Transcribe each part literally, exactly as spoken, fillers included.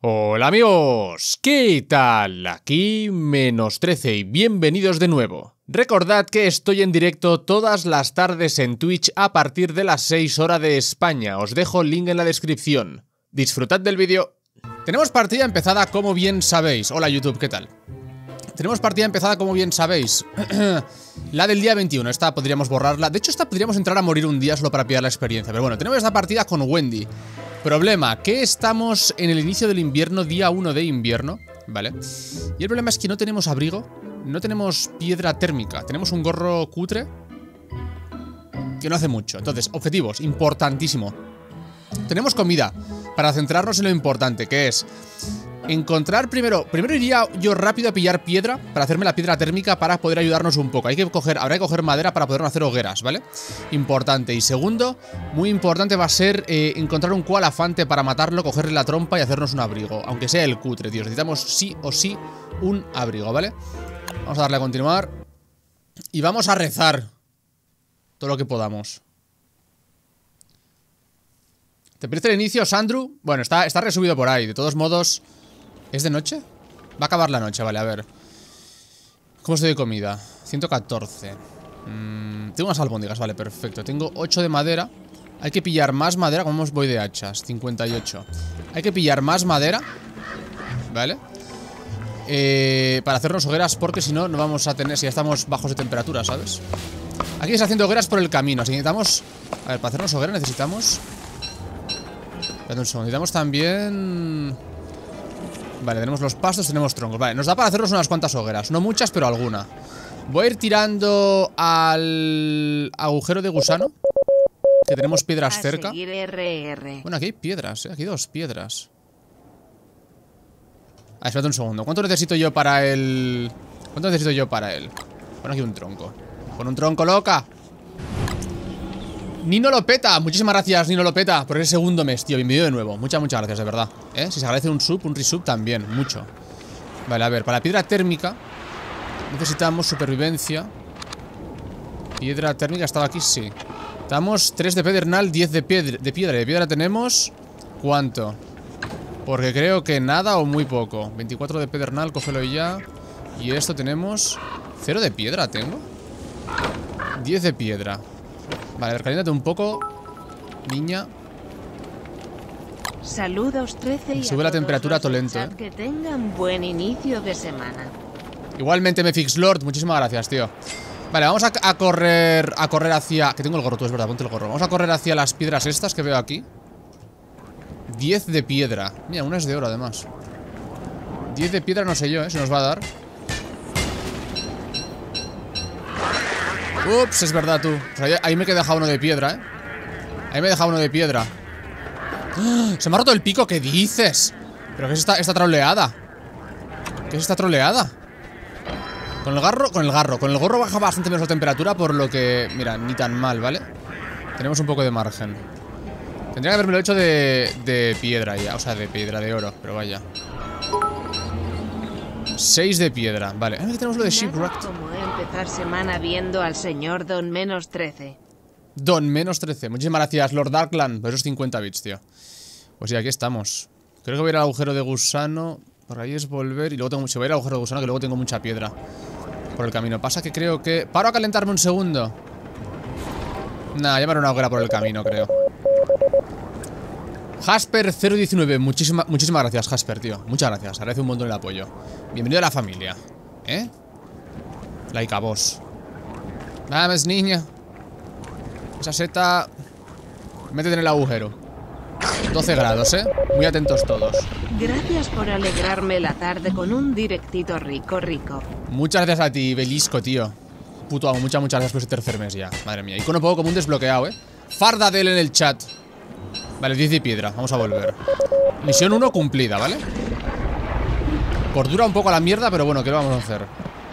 Hola amigos, ¿qué tal? Aquí menos trece y bienvenidos de nuevo. Recordad que estoy en directo todas las tardes en Twitch a partir de las seis horas de España. Os dejo el link en la descripción. Disfrutad del vídeo. Tenemos partida empezada como bien sabéis. Hola YouTube, ¿qué tal? Tenemos partida empezada como bien sabéis. La del día veintiuno, esta podríamos borrarla. De hecho, esta podríamos entrar a morir un día solo para pillar la experiencia. Pero bueno, tenemos esta partida con Wendy. Problema, que estamos en el inicio del invierno, día uno de invierno, ¿vale? Y el problema es que no tenemos abrigo, no tenemos piedra térmica, tenemos un gorro cutre que no hace mucho. Entonces, objetivos, importantísimo. Tenemos comida para centrarnos en lo importante, que es encontrar primero, primero iría yo rápido a pillar piedra para hacerme la piedra térmica para poder ayudarnos un poco. Hay que coger, habrá que coger madera para poder hacer hogueras, ¿vale? Importante. Y segundo, muy importante va a ser eh, encontrar un coalafante para matarlo, cogerle la trompa y hacernos un abrigo. Aunque sea el cutre, tío. Necesitamos sí o sí un abrigo, ¿vale? Vamos a darle a continuar. Y vamos a rezar todo lo que podamos. ¿Te parece el inicio, Sandru? Bueno, está, está resubido por ahí. De todos modos... ¿Es de noche? Va a acabar la noche, vale, a ver. ¿Cómo estoy de comida? ciento catorce. mm, Tengo unas albóndigas, vale, perfecto. Tengo ocho de madera. Hay que pillar más madera. ¿Cómo voy de hachas? cincuenta y ocho. Hay que pillar más madera, ¿vale? Eh, para hacernos hogueras, porque si no, no vamos a tener... Si ya estamos bajos de temperatura, ¿sabes? Aquí está haciendo hogueras por el camino. Así que necesitamos... A ver, para hacernos hogueras necesitamos... Espérate un segundo. Necesitamos también... Vale, tenemos los pastos, tenemos troncos. Vale, nos da para hacernos unas cuantas hogueras. No muchas, pero alguna. Voy a ir tirando al agujero de gusano, que tenemos piedras cerca. Bueno, aquí hay piedras, ¿eh? Aquí hay dos piedras. Ah, espérate un segundo. ¿Cuánto necesito yo para el...? ¿Cuánto necesito yo para él? Pon aquí un tronco. Pon un tronco, loca. Nino Lopeta, muchísimas gracias Nino Lopeta por el segundo mes, tío, bienvenido de nuevo. Muchas, muchas gracias, de verdad, ¿eh? Si se agradece un sub, un resub también, mucho. Vale, a ver, para la piedra térmica necesitamos supervivencia. Piedra térmica, estaba aquí, sí. Estamos tres de pedernal, diez de piedra. De piedra, de piedra tenemos... ¿Cuánto? Porque creo que nada o muy poco. veinticuatro de pedernal, cógelo ya. Y esto tenemos... ¿Cero de piedra tengo? diez de piedra. Vale, a ver, caliéntate un poco, niña. Saludos trece y sube la temperatura todo lento, eh. Que tengan buen inicio de semana. Igualmente, Mefix Lord, muchísimas gracias, tío. Vale, vamos a, a correr A correr hacia... Que tengo el gorro, tú, es verdad, ponte el gorro. Vamos a correr hacia las piedras estas que veo aquí. diez de piedra. Mira, una es de oro, además. diez de piedra, no sé yo, eh, si nos va a dar. Ups, es verdad, tú. O sea, ahí me he dejado uno de piedra, ¿eh? Ahí me he dejado uno de piedra. ¡Oh! Se me ha roto el pico, ¿qué dices? ¿Pero qué es esta, esta troleada? ¿Qué es esta troleada? Con el garro, con el garro Con el gorro baja bastante menos la temperatura, por lo que... Mira, ni tan mal, ¿vale? Tenemos un poco de margen. Tendría que haberme lo hecho de, de piedra ya. O sea, de piedra de oro, pero vaya. seis de piedra, vale. Aquí tenemos lo de Shipwreck. Como empezar semana viendo al señor Don menos trece. Don menos trece, muchísimas gracias Lord Darkland por esos cincuenta bits, tío. Pues sí, aquí estamos. Creo que voy a ir al agujero de gusano. Por ahí es volver y luego tengo... Se va a ir al agujero de gusano, que luego tengo mucha piedra por el camino. Pasa que creo que... Paro a calentarme un segundo. Nah, ya me haré una hoguera por el camino, creo. Jasper cero diecinueve, muchísimas muchísimas gracias, Jasper, tío. Muchas gracias, agradece un montón el apoyo. Bienvenido a la familia, ¿eh? Like a vos. Vamos, niña. Esa seta... Métete en el agujero. doce grados, ¿eh? Muy atentos todos. Gracias por alegrarme la tarde con un directito rico, rico. Muchas gracias a ti, Belisco, tío. Puto amo, muchas, muchas gracias por ese tercer mes ya. Madre mía, icono poco común desbloqueado, ¿eh? Fardadel en el chat. Vale, diez de piedra, vamos a volver. Misión uno cumplida, ¿vale? Cordura un poco a la mierda, pero bueno, ¿qué lo vamos a hacer?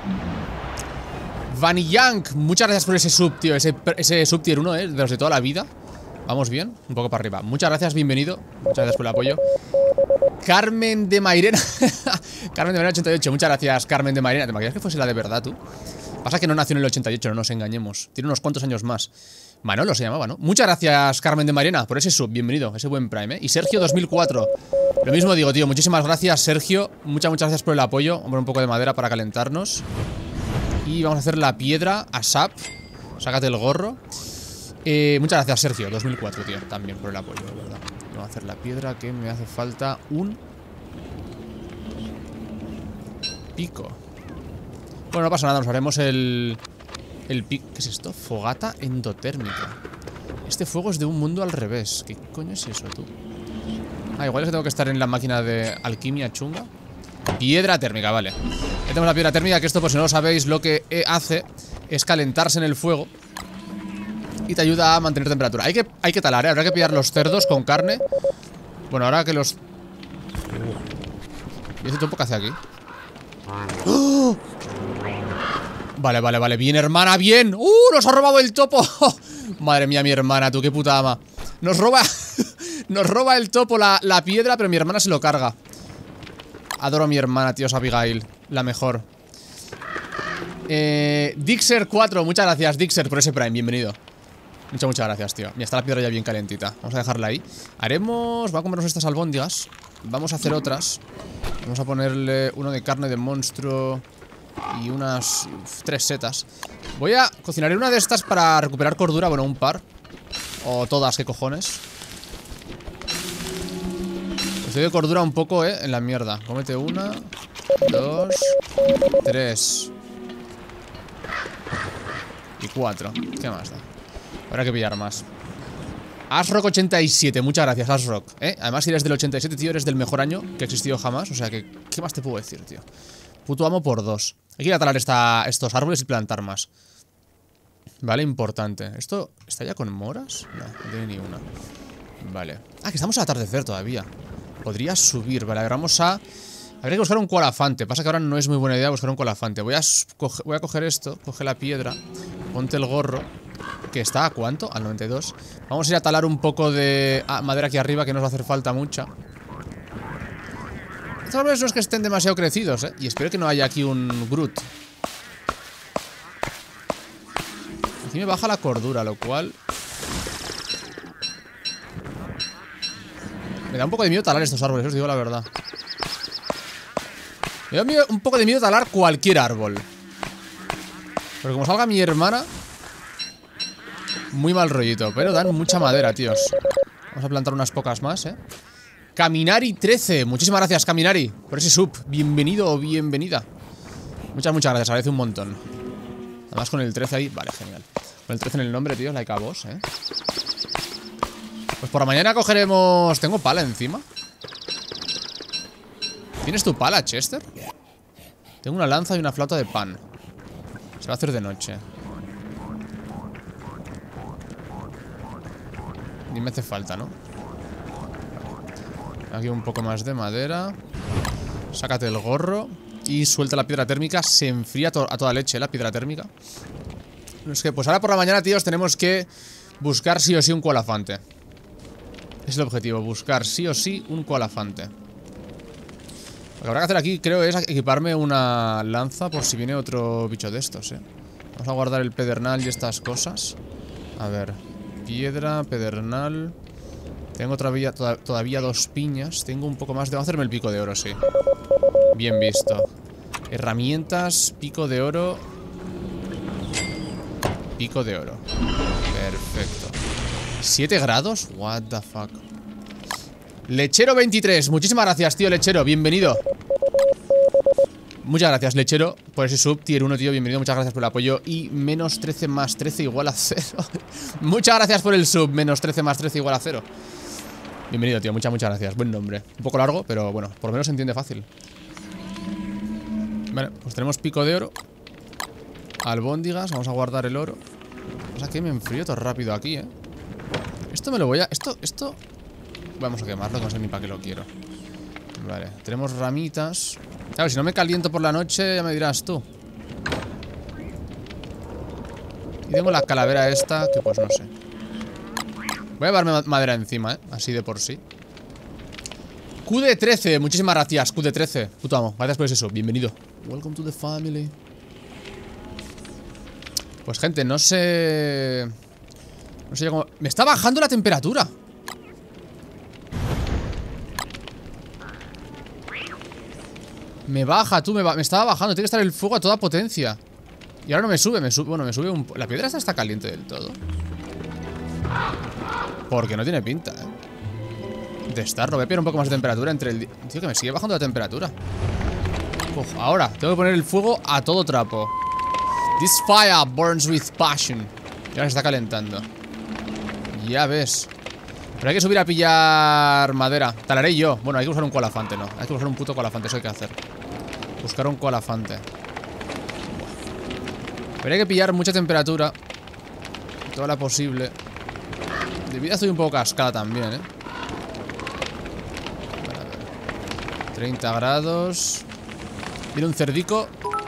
Vanillank, muchas gracias por ese sub, tío. Ese, ese sub tier uno, ¿eh? De los de toda la vida. Vamos bien, un poco para arriba. Muchas gracias, bienvenido. Muchas gracias por el apoyo. Carmen de Mairena. Carmen de Mairena ochenta y ocho, muchas gracias, Carmen de Mairena. ¿Te imaginas que fuese la de verdad, tú? Pasa que no nació en el ochenta y ocho, no nos engañemos. Tiene unos cuantos años más. Manolo se llamaba, ¿no? Muchas gracias, Carmen de Mariana, por ese sub, bienvenido, ese buen Prime, ¿eh? Y Sergio dos mil cuatro. Lo mismo digo, tío, muchísimas gracias, Sergio. Muchas, muchas gracias por el apoyo. Vamos a poner un poco de madera para calentarnos. Y vamos a hacer la piedra, ASAP. Sácate el gorro. eh, Muchas gracias, Sergio, dos mil cuatro, tío, también por el apoyo, de verdad. Vamos a hacer la piedra, que me hace falta un pico. Bueno, no pasa nada, nos haremos el... El pico... ¿Qué es esto? Fogata endotérmica. Este fuego es de un mundo al revés. ¿Qué coño es eso, tú? Ah, igual es que tengo que estar en la máquina de alquimia chunga. Piedra térmica, vale. Ya tenemos la piedra térmica, que esto, por si no lo sabéis, lo que hace es calentarse en el fuego y te ayuda a mantener temperatura. Hay que, hay que talar, ¿eh? Habrá que pillar los cerdos con carne. Bueno, ahora que los... ¿Y ese topo qué hace aquí? ¡Oh! Vale, vale, vale, bien, hermana, bien. ¡Uh! Nos ha robado el topo. Madre mía, mi hermana, tú, qué puta ama. Nos roba... Nos roba el topo la, la piedra, pero mi hermana se lo carga. Adoro a mi hermana, tíos, Abigail. La mejor. eh, Dixer cuatro, muchas gracias, Dixer, por ese Prime, bienvenido. Muchas, muchas gracias, tío. Ya está la piedra ya bien calentita. Vamos a dejarla ahí. Haremos... Vamos a comernos estas albóndigas. Vamos a hacer otras. Vamos a ponerle uno de carne de monstruo y unas uf, tres setas. Voy a cocinar una de estas para recuperar cordura. Bueno, un par. O todas, qué cojones. Estoy de cordura un poco, eh, en la mierda. Cómete una, dos, tres y cuatro. ¿Qué más da? Habrá que pillar más. Asrock ochenta y siete, muchas gracias, Asrock, ¿eh? Además, si eres del ochenta y siete, tío, eres del mejor año que ha existido jamás. O sea que, ¿qué más te puedo decir, tío? Puto amo por dos. Hay que ir a talar esta, estos árboles y plantar más. Vale, importante. ¿Esto está ya con moras? No, no tiene ni una. Vale. Ah, que estamos al atardecer todavía. Podría subir, vale, a ver, vamos a... Habría que buscar un colafante. Pasa que ahora no es muy buena idea buscar un colafante. Voy a, coge... Voy a coger esto, coge la piedra, ponte el gorro. Que está a ¿cuánto? Al noventa y dos. Vamos a ir a talar un poco de ah, madera aquí arriba, que nos va a hacer falta mucha. Estos árboles no es que estén demasiado crecidos, eh. Y espero que no haya aquí un Groot. Aquí me baja la cordura, lo cual... Me da un poco de miedo talar estos árboles, os digo la verdad. Me da miedo, un poco de miedo talar cualquier árbol. Pero como salga mi hermana... Muy mal rollito, pero dan mucha madera, tíos. Vamos a plantar unas pocas más, eh. Caminari trece, muchísimas gracias, Caminari, por ese sub. Bienvenido o bienvenida. Muchas, muchas gracias, agradece un montón. Además con el trece ahí, vale, genial. Con el trece en el nombre, tío, like a vos, eh. Pues por la mañana cogeremos... ¿Tengo pala encima? ¿Tienes tu pala, Chester? Tengo una lanza y una flauta de pan. Se va a hacer de noche. Ni me hace falta, ¿no? Aquí un poco más de madera. Sácate el gorro y suelta la piedra térmica. Se enfría to a toda leche, la piedra térmica. Es que pues ahora por la mañana, tíos, tenemos que buscar sí o sí un colafante. Es el objetivo, buscar sí o sí un colafante. Lo que habrá que hacer aquí, creo, es equiparme una lanza por si viene otro bicho de estos, eh. Vamos a guardar el pedernal y estas cosas. A ver... Piedra, pedernal. Tengo todavía, toda, todavía dos piñas. Tengo un poco más de... Vamos a hacerme el pico de oro, sí. Bien visto. Herramientas, pico de oro. Pico de oro. Perfecto. ¿siete grados? What the fuck. Lechero veintitrés. Muchísimas gracias, tío Lechero. Bienvenido. Muchas gracias, Lechero, por ese sub, tier uno, tío, bienvenido, muchas gracias por el apoyo. Y menos trece más trece igual a cero. Muchas gracias por el sub, menos trece más trece igual a cero. Bienvenido, tío, muchas, muchas gracias, buen nombre. Un poco largo, pero bueno, por lo menos se entiende fácil. Vale, pues tenemos pico de oro. Albóndigas, vamos a guardar el oro. O sea que me enfrío todo rápido aquí, eh. Esto me lo voy a... Esto, esto... Vamos a quemarlo, que no sé ni para qué lo quiero. Vale, tenemos ramitas. Claro, si no me caliento por la noche, ya me dirás tú. Y tengo la calavera esta, que pues no sé. Voy a llevarme madera encima, eh, así de por sí. Q D trece, muchísimas gracias, Q D trece. Puto amo, gracias por ese sub, bienvenido. Welcome to the family. Pues gente, no sé... No sé cómo... Me está bajando la temperatura. Me baja, tú, me, ba... me estaba bajando. Tiene que estar el fuego a toda potencia. Y ahora no me sube, me sube, bueno, me sube un... ¿La piedra esta está caliente del todo? Porque no tiene pinta, eh de estarlo, voy a pillar un poco más de temperatura entre el... Tío, que me sigue bajando la temperatura. Uf, ahora, tengo que poner el fuego a todo trapo. This fire burns with passion. Ya se está calentando. Ya ves. Pero hay que subir a pillar madera. Talaré yo. Bueno, hay que usar un colafante, ¿no? Hay que usar un puto colafante, eso hay que hacer. Buscar un colafante. Pero hay que pillar mucha temperatura. Toda la posible. De vida estoy un poco cascada también, ¿eh? Vale, a ver. treinta grados. Viene un cerdico.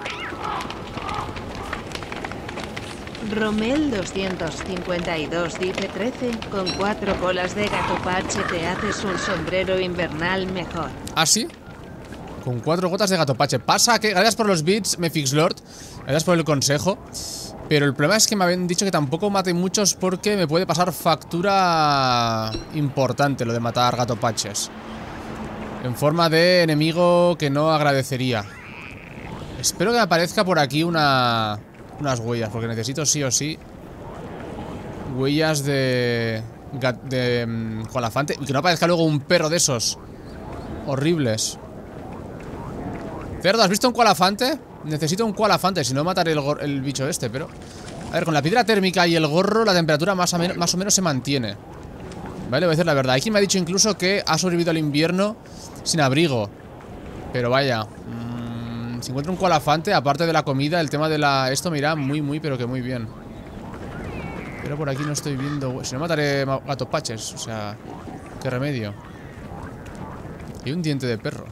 Romel doscientos cincuenta y dos dice trece. Con cuatro colas de gato pache te haces un sombrero invernal mejor. ¿Ah, sí? Con cuatro gotas de gato pache. Pasa que... Gracias por los bits, Mefixlord. Gracias por el consejo. Pero el problema es que me habían dicho que tampoco mate muchos porque me puede pasar factura importante lo de matar gato paches. En forma de enemigo que no agradecería. Espero que me aparezca por aquí una... unas huellas, porque necesito sí o sí huellas de... de... Um, colafante. Y que no aparezca luego un perro de esos horribles. Cerdo, ¿has visto un colafante? Necesito un colafante, si no mataré el, el bicho este, pero... A ver, con la piedra térmica y el gorro la temperatura más o, menos, más o menos se mantiene. Vale, voy a decir la verdad. Hay quien me ha dicho incluso que ha sobrevivido al invierno sin abrigo. Pero vaya... Mmm, si encuentro un colafante, aparte de la comida, el tema de la... Esto me irá muy, muy, pero que muy bien. Pero por aquí no estoy viendo... Si no mataré gatos paches, o sea... ¿Qué remedio? Y un diente de perro.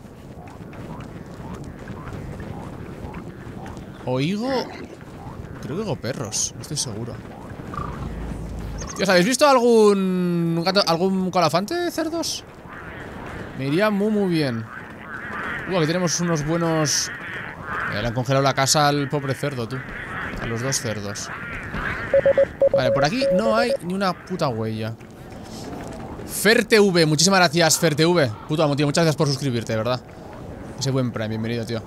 Oigo... Creo que oigo perros, no estoy seguro. Tíos, ¿habéis visto algún gato, algún colafante, cerdos? Me iría muy muy bien. Uh, aquí tenemos unos buenos... Eh, le han congelado la casa al pobre cerdo, tú. A los dos cerdos. Vale, por aquí no hay ni una puta huella. FerTV, muchísimas gracias, FerTV. Puto amo, tío, muchas gracias por suscribirte, de verdad. Ese buen Prime, bienvenido, tío.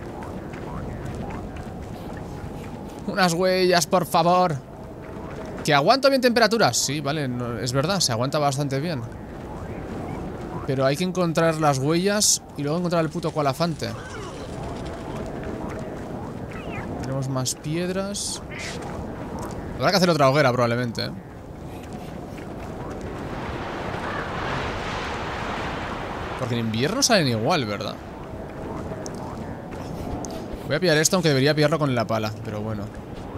Unas huellas, por favor. ¿Que aguanto bien temperaturas? Sí, vale, no, es verdad, se aguanta bastante bien. Pero hay que encontrar las huellas y luego encontrar el puto colafante. Tenemos más piedras. Habrá que hacer otra hoguera probablemente, ¿eh? Porque en invierno salen igual, ¿verdad? Voy a pillar esto, aunque debería pillarlo con la pala. Pero bueno.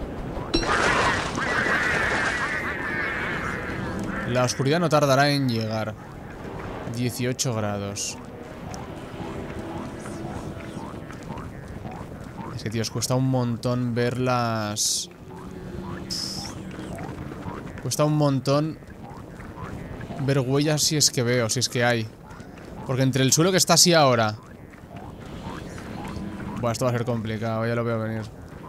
La oscuridad no tardará en llegar. dieciocho grados. Es que, tío, os cuesta un montón ver las... Cuesta un montón ver huellas si es que veo, si es que hay. Porque entre el suelo que está así ahora... Buah, esto va a ser complicado, ya lo veo venir.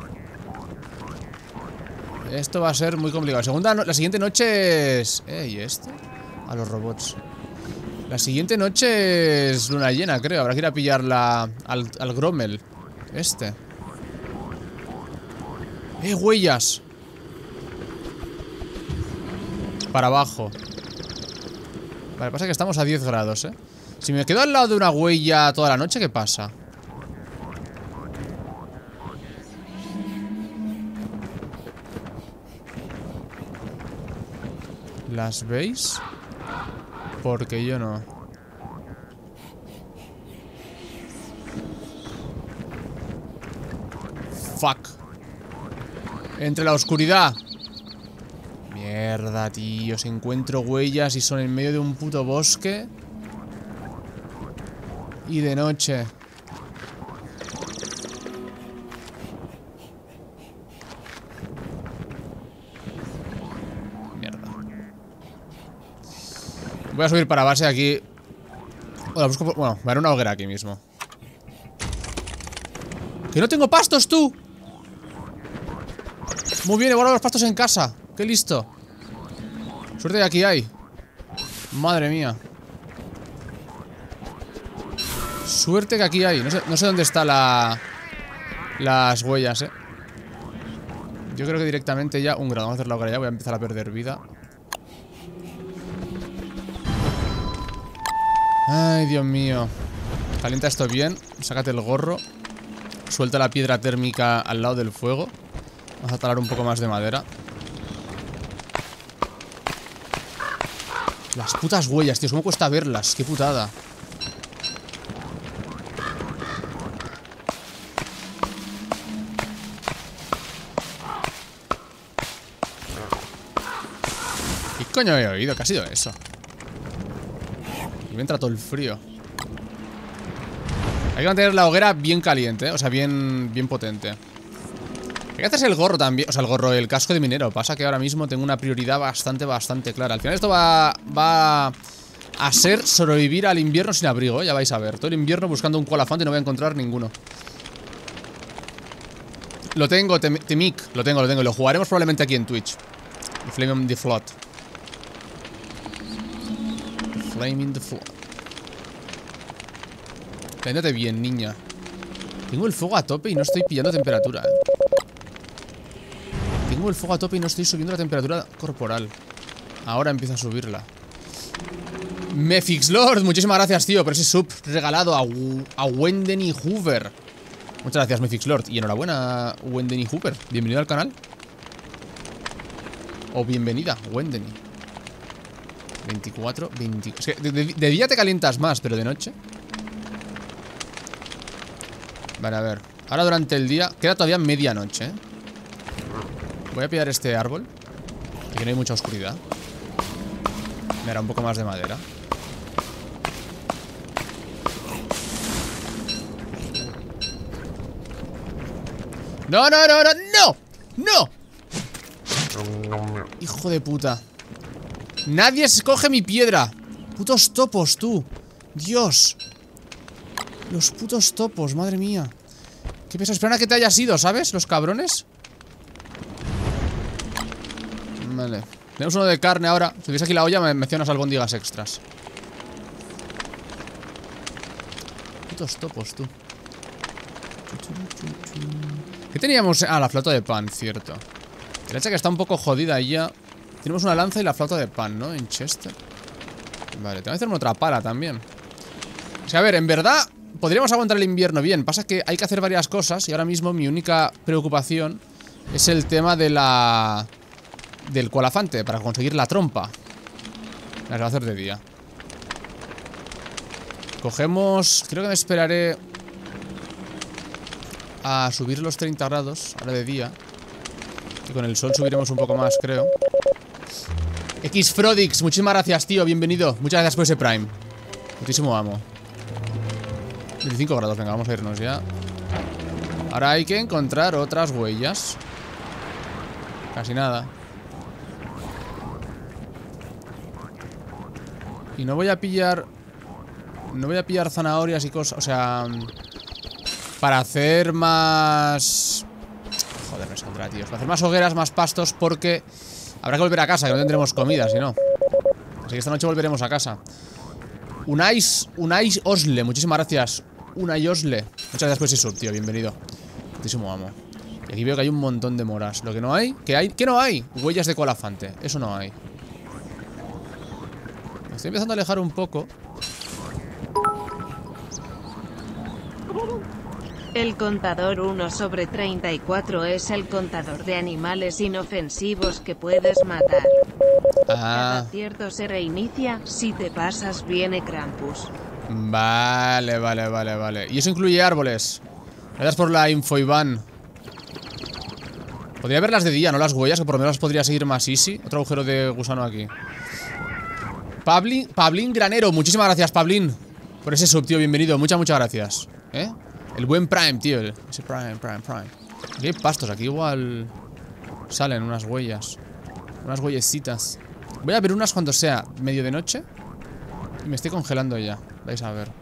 Esto va a ser muy complicado. Segunda no la siguiente noche es... Eh, ¿y esto? A los robots. La siguiente noche es luna llena, creo. Habrá que ir a pillar la... Al, al Gromel. Este. ¡Eh, huellas! Para abajo. Vale, pasa que estamos a diez grados, ¿eh? Si me quedo al lado de una huella toda la noche, ¿qué pasa? ¿Las veis? Porque yo no. Fuck. Entre la oscuridad. Mierda, tío. Si encuentro huellas y son en medio de un puto bosque. Y de noche. Voy a subir para base aquí. O la busco por... Bueno, me haré una hoguera aquí mismo. ¡Que no tengo pastos, tú! Muy bien, he guardado los pastos en casa. ¡Qué listo! Suerte que aquí hay. Madre mía. Suerte que aquí hay. No sé, no sé dónde está la... Las huellas, eh. Yo creo que directamente ya... Un grado, vamos a hacer la hoguera ya. Voy a empezar a perder vida. Ay, Dios mío. Calienta esto bien. Sácate el gorro. Suelta la piedra térmica al lado del fuego. Vamos a talar un poco más de madera. Las putas huellas, tío. ¿Cómo cuesta verlas? Qué putada. ¿Qué coño he oído? ¿Qué ha sido eso? Y me entra todo el frío. Hay que mantener la hoguera bien caliente, ¿eh? O sea, bien, bien potente. Hay que hacerse el gorro también. O sea, el gorro, el casco de minero. Pasa que ahora mismo tengo una prioridad bastante, bastante clara. Al final esto va, va a ser sobrevivir al invierno sin abrigo, ¿eh? Ya vais a ver. Todo el invierno buscando un colafante y no voy a encontrar ninguno. Lo tengo, Temic. Lo tengo, lo tengo. Lo jugaremos probablemente aquí en Twitch. The Flame in the Flood. The Flame in the Flood. Caléntate bien, niña. Tengo el fuego a tope y no estoy pillando temperatura, eh. Tengo el fuego a tope y no estoy subiendo la temperatura corporal. Ahora empiezo a subirla. Mefixlord, muchísimas gracias, tío, por ese sub regalado a, a Wendeny Hoover. Muchas gracias, Mefixlord. Y enhorabuena, Wendeny Hoover. Bienvenido al canal. O bienvenida, Wendeny. veinticuatro, veinte. Es que de, de, de día te calientas más, pero de noche. Vale, a ver. Ahora durante el día queda todavía medianoche, ¿eh? Voy a pillar este árbol. Aquí no hay mucha oscuridad. Me hará un poco más de madera. ¡No, no, no, no! ¡No! ¡No! Hijo de puta. Nadie escoge mi piedra. Putos topos, tú. Dios. Los putos topos, madre mía. ¿Qué pasa? Esperan a que te hayas ido, ¿sabes? Los cabrones. Vale. Tenemos uno de carne ahora. Si ves aquí la olla, me mencionas albóndigas extras. Putos topos, tú. ¿Qué teníamos? Ah, la flauta de pan, cierto. El hacha que está un poco jodida ya. Tenemos una lanza y la flauta de pan, ¿no? En Chester. Vale, tengo que hacerme otra pala también. O sea, a ver, en verdad podríamos aguantar el invierno bien. Pasa que hay que hacer varias cosas. Y ahora mismo mi única preocupación es el tema de la... del colafante, para conseguir la trompa. La que va a hacer de día. Cogemos... Creo que me esperaré a subir los treinta grados. Ahora de día. Y con el sol subiremos un poco más, creo. Xfrodix, muchísimas gracias, tío, bienvenido. Muchas gracias por ese Prime. Muchísimo amo. veinticinco grados, venga, vamos a irnos ya. Ahora hay que encontrar otras huellas. Casi nada. Y no voy a pillar... No voy a pillar zanahorias y cosas, o sea... Para hacer más... Joder, me saldrá, tío. Para hacer más hogueras, más pastos, porque... Habrá que volver a casa, que no tendremos comida, si no. Así que esta noche volveremos a casa. Unais, Unais Osle, muchísimas gracias. Unai Osle. Muchas gracias por ese sub, tío, bienvenido. Muchísimo amo. Y aquí veo que hay un montón de moras. Lo que no hay, ¿qué hay? ¿Qué no hay? Huellas de colafante, eso no hay. Me estoy empezando a alejar un poco. El contador uno sobre treinta y cuatro es el contador de animales inofensivos que puedes matar. Ah. Cada cierto se reinicia, si te pasas viene Krampus. Vale, vale, vale, vale. Y eso incluye árboles. Gracias por la info, Iván. Podría verlas de día, no las huellas, que por lo menos podría seguir más easy. Otro agujero de gusano aquí. Pablín, Pablín Granero, muchísimas gracias, Pablín, por ese sub, tío, bienvenido. Muchas, muchas gracias. ¿Eh? El buen Prime, tío. Ese Prime, Prime, Prime. Aquí hay pastos, aquí igual salen unas huellas. Unas huellecitas. Voy a ver unas cuando sea medio de noche. Y me estoy congelando ya. Vais a ver.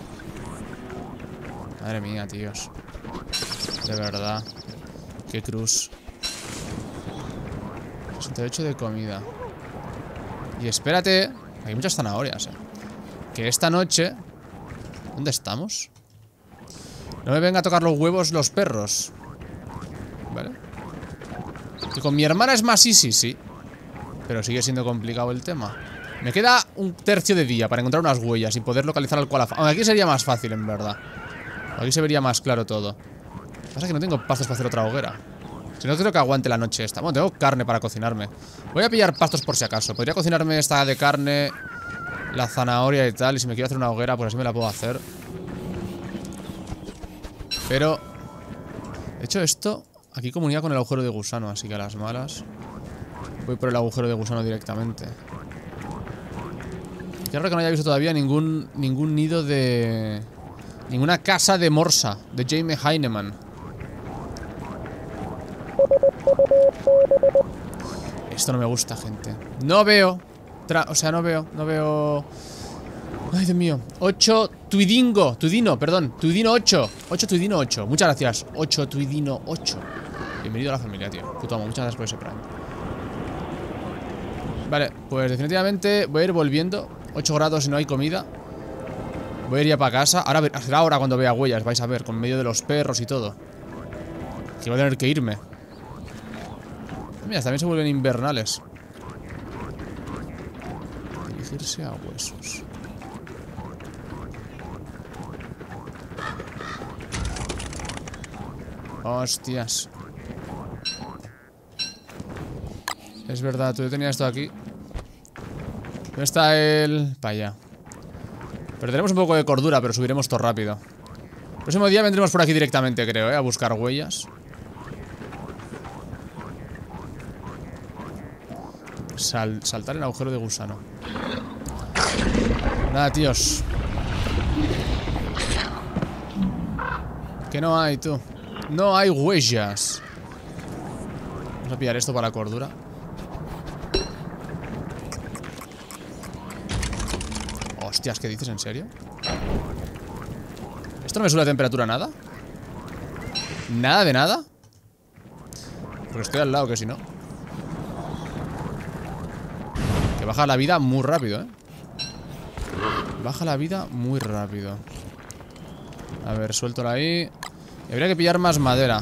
Madre mía, tíos. De verdad. Qué cruz. sesenta y ocho de comida. Y espérate. Hay muchas zanahorias, eh. Que esta noche... ¿Dónde estamos? No me venga a tocar los huevos los perros. Vale. Que con mi hermana es más easy, sí. Pero sigue siendo complicado el tema. Me queda un tercio de día para encontrar unas huellas y poder localizar al koala. Aunque aquí sería más fácil, en verdad. Aquí se vería más claro todo. Lo que pasa es que no tengo pastos para hacer otra hoguera. Si no, creo que aguante la noche esta. Bueno, tengo carne para cocinarme. Voy a pillar pastos por si acaso. Podría cocinarme esta de carne, la zanahoria y tal. Y si me quiero hacer una hoguera, pues así me la puedo hacer. Pero... De hecho, esto... Aquí comunica con el agujero de gusano, así que a las malas voy por el agujero de gusano directamente. Qué raro que no haya visto todavía ningún ningún nido de... Ninguna casa de morsa, de Jaime Heinemann. Esto no me gusta, gente. No veo tra O sea, no veo, no veo... Ay, Dios mío. ocho Tuidingo, Tuidino, perdón. Tuidino ocho. ocho Tuidino ocho. Muchas gracias. ocho Tuidino ocho. Bienvenido a la familia, tío. Puto amo, muchas gracias por ese prime. Vale, pues definitivamente voy a ir volviendo. ocho grados y no hay comida. Voy a ir ya para casa. Ahora será ahora cuando vea huellas, vais a ver, con medio de los perros y todo. Que voy a tener que irme. Mira, también se vuelven invernales. Dirigirse a huesos. Hostias. Es verdad, yo tenía esto aquí. ¿Dónde está el...? Para allá. Perderemos un poco de cordura, pero subiremos todo rápido. El próximo día vendremos por aquí directamente, creo, ¿eh? A buscar huellas. Sal saltar el agujero de gusano. Nada, tíos. Que no hay, tú. No hay huellas. Vamos a pillar esto para la cordura. Hostias, ¿qué dices? ¿En serio? ¿Esto no me sube la temperatura nada? ¿Nada de nada? Porque estoy al lado, que si no. Que baja la vida muy rápido, ¿eh? Baja la vida muy rápido. A ver, suéltala ahí. Y habría que pillar más madera.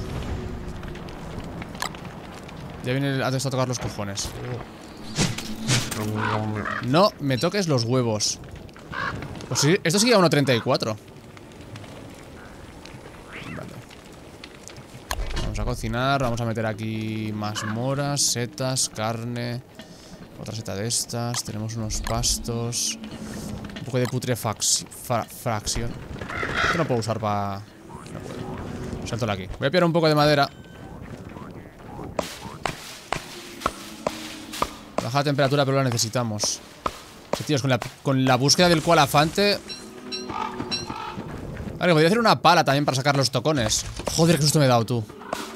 Ya viene a tocar los cojones. No me toques los huevos. Pues sí, esto sigue a uno treinta y cuatro. Vale. Vamos a cocinar. Vamos a meter aquí más moras, setas, carne. Otra seta de estas. Tenemos unos pastos. Un poco de putrefacción. Esto no puedo usar para... No puedo. Salto aquí. Voy a pillar un poco de madera. Baja la temperatura, pero la necesitamos. Sí, tíos, con la, con la búsqueda del koalafante. Vale, podría hacer una pala también para sacar los tocones. Joder, qué susto me he dado, tú.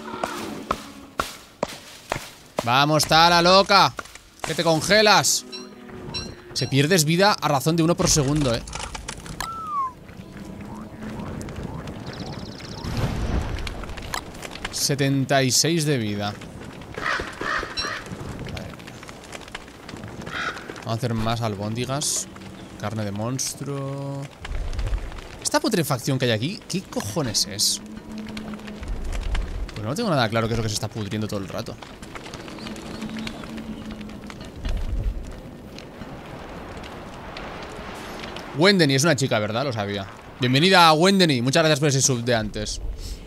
Vamos, tala, loca. Que te congelas. Se pierdes vida a razón de uno por segundo, eh. setenta y seis de vida. Vamos a hacer más albóndigas. Carne de monstruo. Esta putrefacción que hay aquí, ¿qué cojones es? Pues no tengo nada claro qué es lo que se está pudriendo todo el rato. Wendeny es una chica, ¿verdad? Lo sabía. Bienvenida a Wendeny. Muchas gracias por ese sub de antes.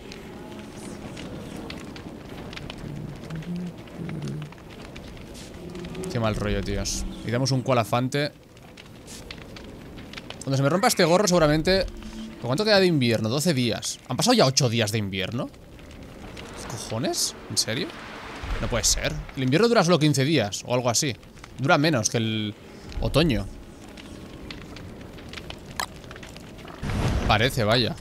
Qué mal rollo, tíos. Y damos un koalafante. Cuando se me rompa este gorro, seguramente... ¿Por cuánto queda de invierno? doce días. ¿Han pasado ya ocho días de invierno? ¿Qué cojones? ¿En serio? No puede ser. El invierno dura solo quince días o algo así. Dura menos que el otoño. Parece, vaya.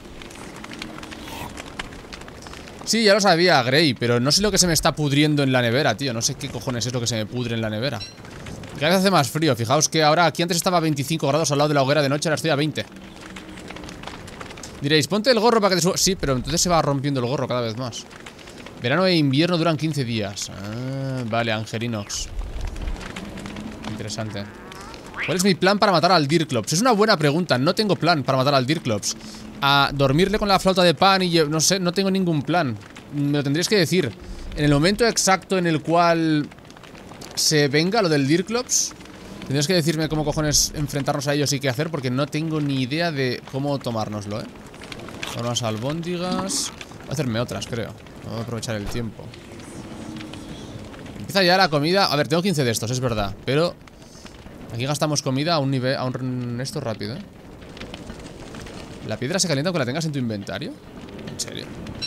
Sí, ya lo sabía, Grey, pero no sé lo que se me está pudriendo en la nevera, tío. No sé qué cojones es lo que se me pudre en la nevera. Cada vez hace más frío. Fijaos que ahora aquí antes estaba a veinticinco grados al lado de la hoguera de noche, ahora estoy a veinte. Diréis, ponte el gorro para que te suba. Sí, pero entonces se va rompiendo el gorro cada vez más. Verano e invierno duran quince días. Ah, vale, Angelinox. Interesante. ¿Cuál es mi plan para matar al Deerclops? Es una buena pregunta. No tengo plan para matar al Deerclops. A dormirle con la flauta de pan y yo, no sé, no tengo ningún plan. Me lo tendríais que decir. En el momento exacto en el cual se venga lo del Deerclops, tendríais que decirme cómo cojones enfrentarnos a ellos y qué hacer, porque no tengo ni idea de cómo tomárnoslo, ¿eh? Unas albóndigas. Voy a hacerme otras, creo. Voy a aprovechar el tiempo. Empieza ya la comida. A ver, tengo quince de estos, es verdad. Pero aquí gastamos comida a un nivel, a un esto rápido, ¿eh? ¿La piedra se calienta aunque la tengas en tu inventario? ¿En serio?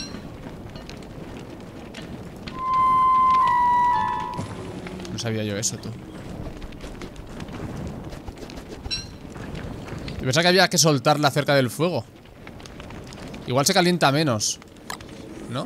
No sabía yo eso, tú. Yo pensaba que había que soltarla cerca del fuego. Igual se calienta menos, ¿no?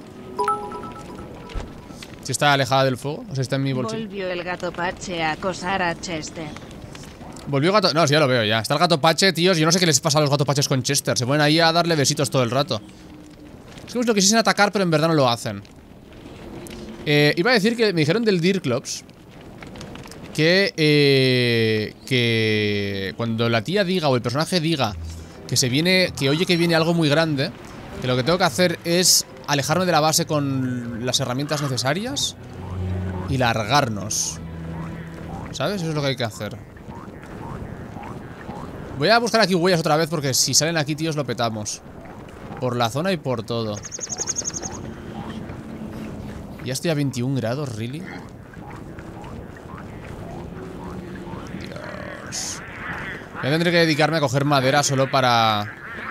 Si está alejada del fuego. O sea, está en mi bolsillo. Volvió el gato Pache a acosar a Chester. Volvió gato... No, sí, ya lo veo ya. Está el gato Pache, tíos. Yo no sé qué les pasa a los gato Paches con Chester. Se ponen ahí a darle besitos todo el rato. Es que lo quisiesen atacar, pero en verdad no lo hacen. Eh, iba a decir que me dijeron del Deerclops que, eh, que cuando la tía diga o el personaje diga que se viene, que oye que viene algo muy grande, que lo que tengo que hacer es alejarme de la base con las herramientas necesarias y largarnos. ¿Sabes? Eso es lo que hay que hacer. Voy a buscar aquí huellas otra vez porque si salen aquí, tíos, lo petamos. Por la zona y por todo. Ya estoy a veintiún grados, ¿really? Dios. Ya tendré que dedicarme a coger madera solo para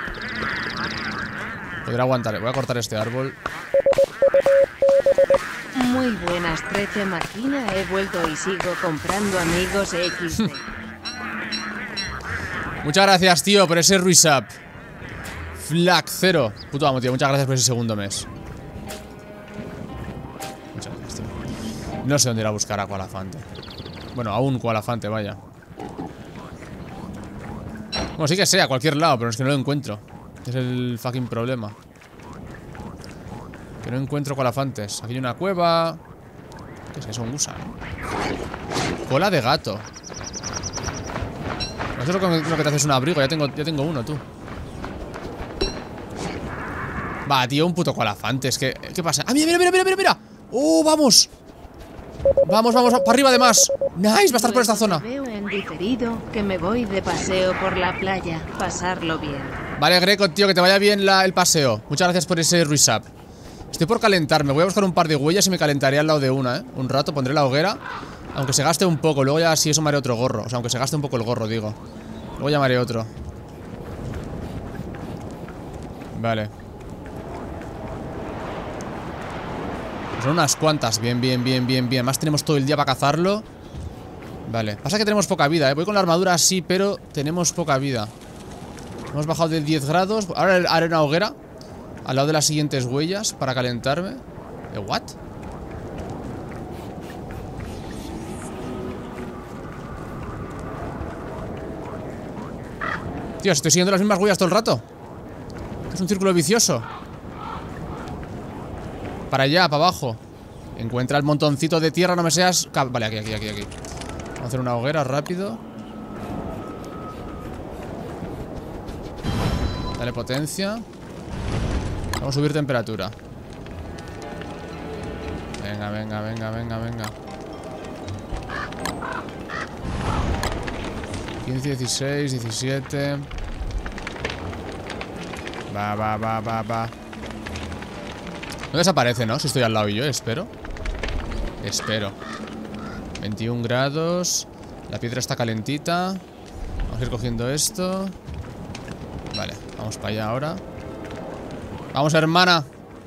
poder aguantar. Voy a cortar este árbol. Muy buenas, trece máquina. He vuelto y sigo comprando amigos equis de. Muchas gracias, tío, por ese resub. Flag cero. Puto amo, tío. Muchas gracias por ese segundo mes. Muchas gracias, tío. No sé dónde ir a buscar a Coalafante. Bueno, a un Coalafante, vaya. Bueno, sí que sé, a cualquier lado, pero es que no lo encuentro. Es el fucking problema. Que no encuentro Coalafantes. Aquí hay una cueva. ¿Qué es eso? Un gusano. Cola de gato. Eso es lo que, lo que te haces un abrigo. Ya tengo, ya tengo uno, tú. Va, tío, un puto Coalafantes. ¿Qué, ¿Qué pasa? ¡Ah, mira, mira, mira, mira, mira! ¡Oh, vamos! Vamos, vamos, para arriba de más. Nice, va a estar por esta zona. Veo en diferido que me voy de paseo por la playa. Pasarlo bien. Vale, Greco, tío, que te vaya bien la, el paseo. Muchas gracias por ese resub. Estoy por calentarme. Voy a buscar un par de huellas y me calentaré al lado de una, ¿eh? Un rato, pondré la hoguera. Aunque se gaste un poco. Luego ya si eso me haré otro gorro. O sea, aunque se gaste un poco el gorro, digo. Luego llamaré otro. Vale. Son unas cuantas. Bien, bien, bien, bien, bien. Más tenemos todo el día para cazarlo. Vale. Pasa que tenemos poca vida, ¿eh? Voy con la armadura así, pero tenemos poca vida. Hemos bajado de diez grados. Ahora haré una hoguera al lado de las siguientes huellas para calentarme. ¿Eh, what? Tío, estoy siguiendo las mismas huellas todo el rato. Es un círculo vicioso. Para allá, para abajo. Encuentra el montoncito de tierra, no me seas... Vale, aquí, aquí, aquí, aquí. Vamos a hacer una hoguera rápido. Dale potencia. Vamos a subir temperatura. Venga, venga, venga, venga, venga. quince, dieciséis, diecisiete. Va, va, va, va, va. No desaparece, ¿no? Si estoy al lado y yo, espero. Espero. veintiún grados. La piedra está calentita. Vamos a ir cogiendo esto. Vale, vamos para allá ahora. Vamos, hermana.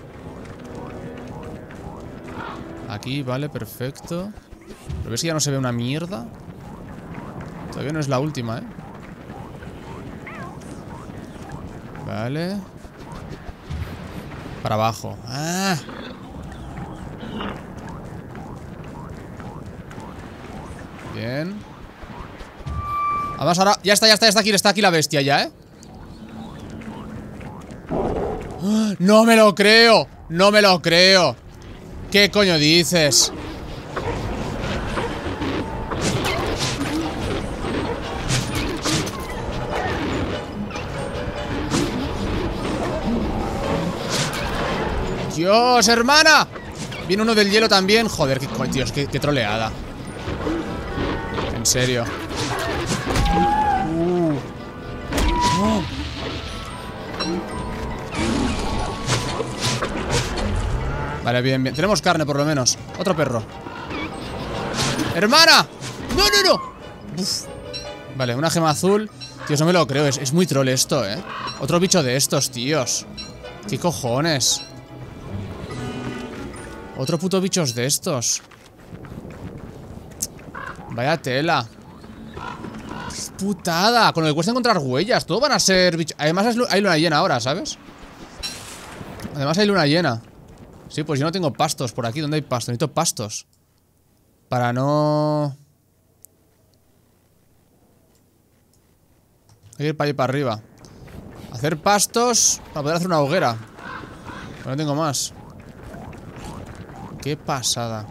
Aquí, vale, perfecto. Pero ves que ya no se ve una mierda. Todavía no es la última, ¿eh? Vale. Para abajo. ¡Ah! Bien. Además ahora... Ya está, ya está, ya está aquí, está aquí la bestia ya, ¿eh? ¡No me lo creo! ¡No me lo creo! ¿Qué coño dices? ¡Dios, hermana! Viene uno del hielo también. Joder, qué, Dios, qué, qué troleada. En serio. Uh. Oh. Vale, bien, bien. Tenemos carne por lo menos. Otro perro. ¡Hermana! ¡No, no, no! Uf. Vale, una gema azul. Tíos, no me lo creo. Es, es muy troll esto, ¿eh? Otro bicho de estos, tíos. ¿Qué cojones? Otro puto bichos de estos. Vaya tela. Putada. Con lo que cuesta encontrar huellas. Todo van a ser bichos. Además hay luna llena ahora, ¿sabes? Además hay luna llena. Sí, pues yo no tengo pastos por aquí. ¿Dónde hay pastos? Necesito pastos. Para no... Hay que ir para allá para arriba. Hacer pastos para poder hacer una hoguera. Pero no tengo más. Qué pasada.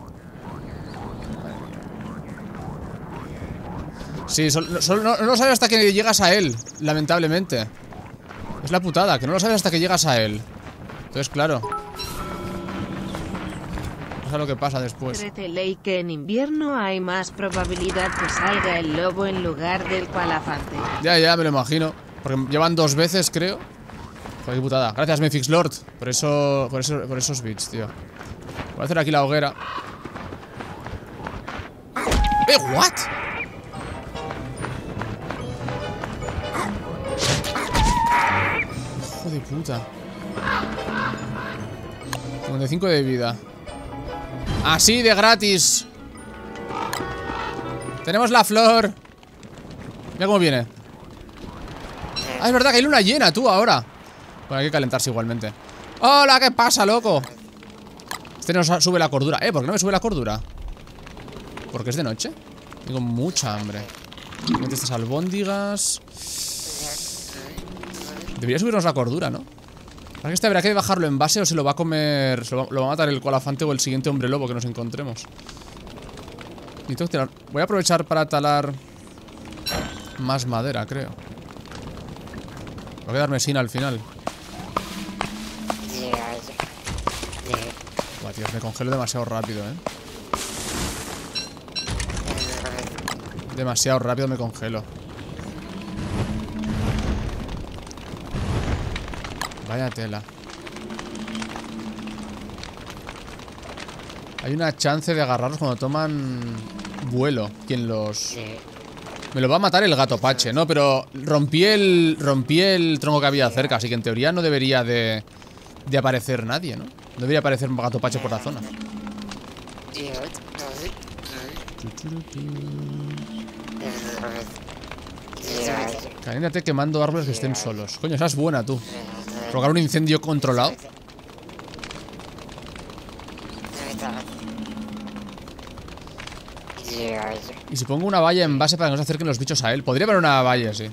Sí, solo, solo, no, no lo sabes hasta que llegas a él. Lamentablemente. Es la putada, que no lo sabes hasta que llegas a él. Entonces, claro, pasa lo que pasa después. trece ley que en invierno hay más probabilidad que salga el lobo en lugar del cualafante. Ya, ya, me lo imagino. Porque llevan dos veces, creo. Joder, qué putada. Gracias, Memphis Lord. Por eso, por eso, por esos bits, tío. Voy a hacer aquí la hoguera. ¿Eh, what? Hijo de puta. cincuenta y cinco de vida. Así de gratis. Tenemos la flor. Mira cómo viene. Ah, es verdad que hay luna llena, tú, ahora. Bueno, hay que calentarse igualmente. ¡Hola! ¿Qué pasa, loco? Este nos sube la cordura. ¿Eh? ¿Por qué no me sube la cordura? ¿Porque es de noche? Tengo mucha hambre. Mete estas albóndigas. Debería subirnos la cordura, ¿no? Para que este habrá que bajarlo en base o se lo va a comer. Se lo va, lo va a matar el colafante o el siguiente hombre lobo que nos encontremos. Necesito tirar. Voy a aprovechar para talar más madera, creo. Voy a quedarme sin al final. Buah, tío, me congelo demasiado rápido, eh. Demasiado rápido me congelo. Vaya tela. Hay una chance de agarrarlos cuando toman vuelo. Quien los... Me lo va a matar el gato pache, ¿no? Pero rompí el... Rompí el tronco que había cerca. Así que en teoría no debería de... De aparecer nadie, ¿no? No debería aparecer un gato pache por la zona. Caliéntate quemando árboles que estén solos. Coño, esa es buena, tú. Provocar un incendio controlado. Y si pongo una valla en base para que no se acerquen los bichos a él. Podría poner una valla, sí.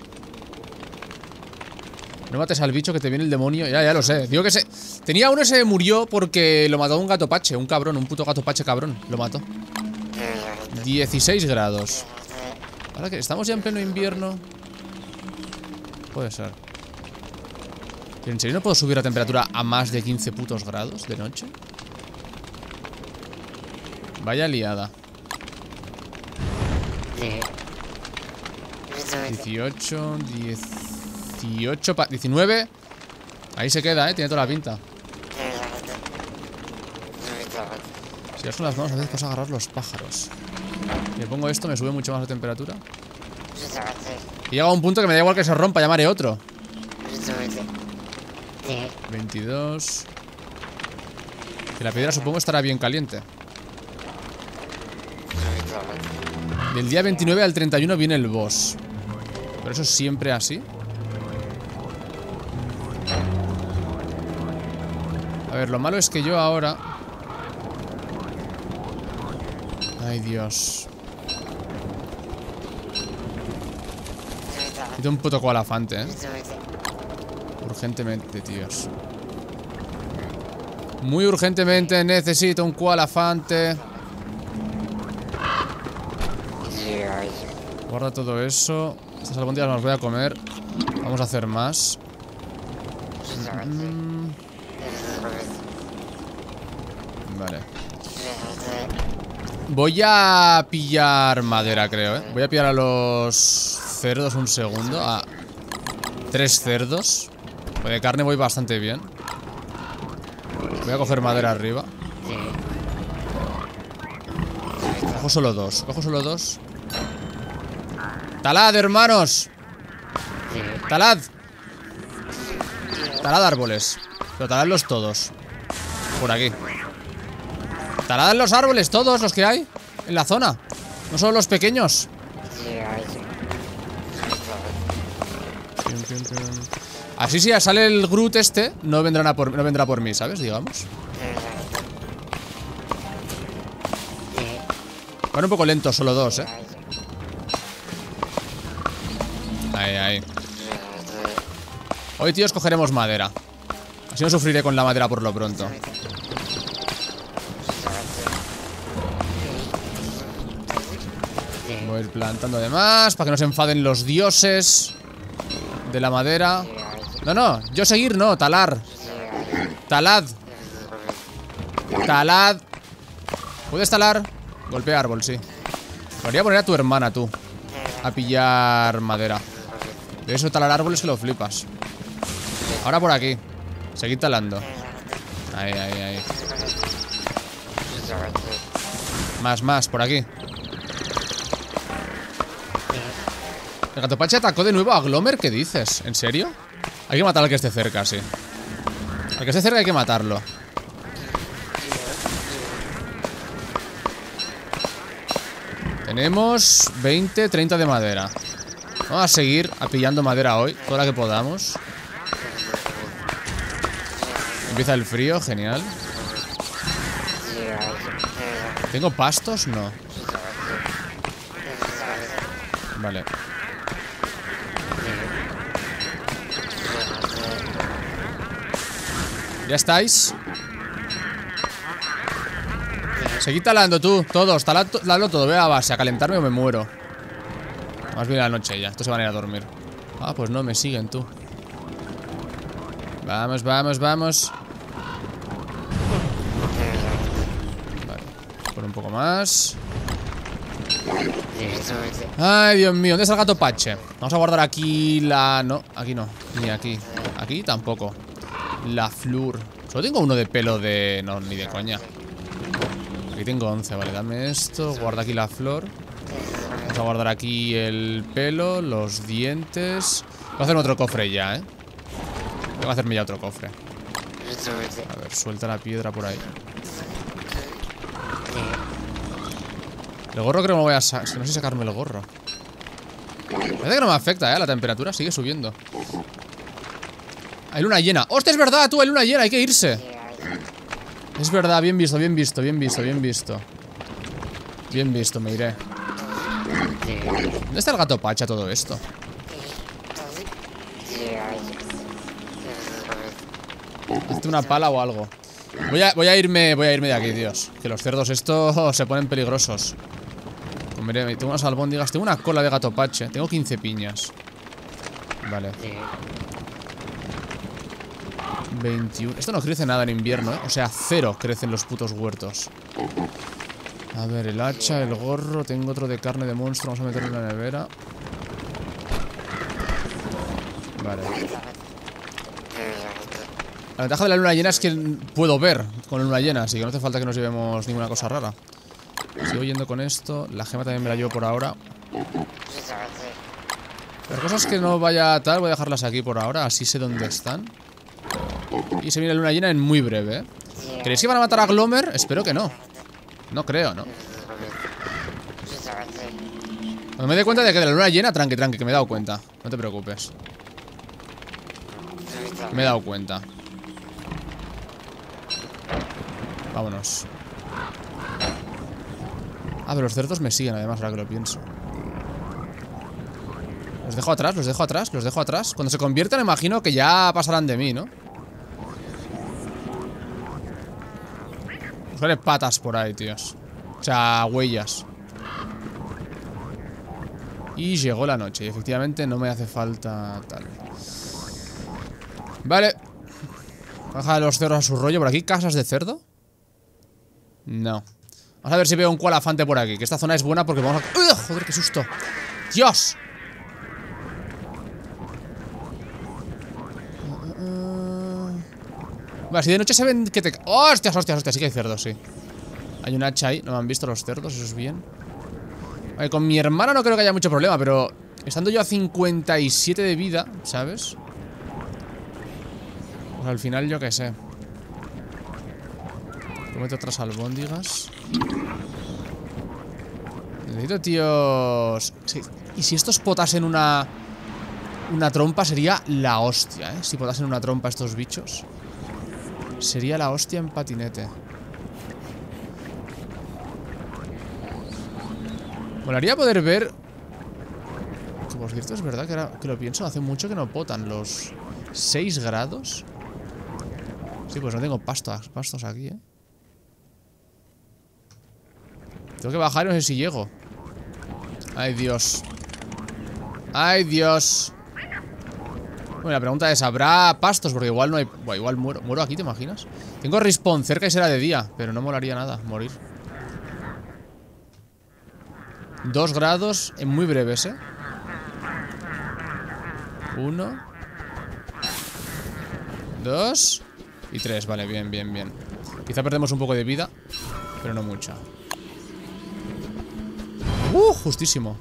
No mates al bicho que te viene el demonio. Ya, ya lo sé. Digo que se... Tenía uno y se murió porque lo mató un gato pache. Un cabrón, un puto gato pache cabrón. Lo mató. dieciséis grados. Ahora que estamos ya en pleno invierno. Puede ser. ¿En serio no puedo subir la temperatura a más de quince putos grados de noche? Vaya liada. dieciocho, dieciocho, diecinueve. Ahí se queda, eh, tiene toda la pinta. Si das con las manos a veces vas a agarrar los pájaros. Si me pongo esto me sube mucho más la temperatura. Y llega a un punto que me da igual que se rompa, llamaré otro. veintidós. Que la piedra supongo estará bien caliente. Del día veintinueve al treinta y uno viene el boss. Pero eso es siempre así. A ver, lo malo es que yo ahora... Ay, Dios. Necesito un puto coalafante, eh. Urgentemente, tíos. Muy urgentemente necesito un coalafante. Guarda todo eso. Estas albóndigas las voy a comer. Vamos a hacer más. Mm. Vale. Voy a pillar madera, creo, ¿eh? Voy a pillar a los cerdos un segundo. A tres cerdos. Pues de carne voy bastante bien. Voy a coger madera arriba. Cojo solo dos, cojo solo dos. ¡Talad, hermanos! ¡Talad! Talad árboles. Pero taladlos todos. Por aquí. Talad los árboles todos los que hay en la zona. No solo los pequeños. Así si sale el Groot este, no vendrán a por, no vendrá por mí, ¿sabes? Digamos. Van un poco lentos, solo dos, ¿eh? Ahí, ahí. Hoy, tíos, cogeremos madera. Así no sufriré con la madera por lo pronto. Voy a ir plantando además para que no se enfaden los dioses de la madera. No, no, yo seguir no, talar. Talad. Talad. ¿Puedes talar? Golpea árbol, sí. Podría poner a tu hermana, tú, a pillar madera. De eso talar árboles que lo flipas. Ahora por aquí. Seguid talando. Ahí, ahí, ahí. Más, más, por aquí. El gatopache atacó de nuevo a Glomer, ¿qué dices? ¿En serio? Hay que matar al que esté cerca, sí. Al que esté cerca hay que matarlo. Tenemos veinte, treinta de madera. Vamos a seguir apillando madera hoy, toda la que podamos. Empieza el frío, genial. ¿Tengo pastos? No. Vale. ¿Ya estáis? Seguid talando tú, todos, taladlo todo. Voy a base, a calentarme o me muero. Más bien a la noche ya, estos se van a ir a dormir. Ah, pues no, me siguen tú. Vamos, vamos, vamos. Vale, por un poco más. Ay, Dios mío, ¿dónde está el gatopache? Vamos a guardar aquí la... No, aquí no, ni aquí. Aquí tampoco. La flor. Solo tengo uno de pelo de... No, ni de coña. Aquí tengo once, vale, dame esto. Guarda aquí la flor. Vamos a guardar aquí el pelo, los dientes. Voy a hacer otro cofre ya, ¿eh? Tengo que hacerme ya otro cofre. A ver, suelta la piedra por ahí. El gorro creo que me voy a sacar. No sé si sacarme el gorro. Parece que no me afecta, ¿eh? La temperatura sigue subiendo. Hay luna llena. ¡Hostia, es verdad, tú! Hay luna llena, hay que irse. Es verdad, bien visto, bien visto, bien visto, bien visto. Bien visto, me iré. ¿Dónde está el gatopache a todo esto? Hazte una pala o algo. Voy a, voy a irme, voy a irme de aquí, Dios. Que los cerdos estos se ponen peligrosos. Comeré, tengo unas albóndigas, tengo una cola de gatopache. Tengo quince piñas. Vale. veintiuno. Esto no crece nada en invierno, ¿eh? O sea, cero crecen los putos huertos. A ver, el hacha, el gorro. Tengo otro de carne de monstruo. Vamos a meterlo en la nevera. Vale. La ventaja de la luna llena es que puedo ver con la luna llena, así que no hace falta que nos llevemos ninguna cosa rara. Sigo yendo con esto. La gema también me la llevo por ahora. Las cosas que no vaya tal, voy a dejarlas aquí por ahora. Así sé dónde están. Y se viene la luna llena en muy breve, ¿eh? ¿Creéis que van a matar a Glomer? Espero que no. No creo, ¿no? Cuando me dé cuenta de que de la luna llena, tranqui, tranqui, que me he dado cuenta. No te preocupes. Me he dado cuenta. Vámonos. Ah, pero los cerdos me siguen además, ahora que lo pienso. Los dejo atrás, los dejo atrás, los dejo atrás. Cuando se conviertan, imagino que ya pasarán de mí, ¿no? Buscaré patas por ahí, tíos. O sea, huellas. Y llegó la noche. Y efectivamente no me hace falta tal. Vale. Baja los cerdos a su rollo. ¿Por aquí casas de cerdo? No. Vamos a ver si veo un Koalafante por aquí. Que esta zona es buena porque vamos a... ¡Ugh! Joder, qué susto. ¡Dios! Vale, si de noche se ven que te... ¡Oh, hostias, hostias, hostias! Sí que hay cerdos, sí. Hay un hacha ahí. No me han visto los cerdos, eso es bien. Vale, con mi hermana no creo que haya mucho problema, pero... Estando yo a cincuenta y siete de vida, ¿sabes? Pues al final yo qué sé. Comete otras albóndigas. Necesito, tíos... Sí. Y si estos potasen una... Una trompa sería la hostia, ¿eh? Si potasen una trompa estos bichos, sería la hostia en patinete. Molaría poder ver... Que por cierto es verdad que, era, que lo pienso, hace mucho que no potan los seis grados. Sí, pues no tengo pastos, pastos aquí, ¿eh? Tengo que bajar y no sé si llego. Ay, Dios. Ay, Dios. Bueno, la pregunta es, ¿habrá pastos? Porque igual no hay... Bueno, igual muero. ¿Muero aquí, te imaginas? Tengo respawn cerca y será de día, pero no molaría nada morir. Dos grados en muy breves, ¿eh? Uno. Dos. Y tres, vale, bien, bien, bien. Quizá perdemos un poco de vida, pero no mucha. Uh, justísimo.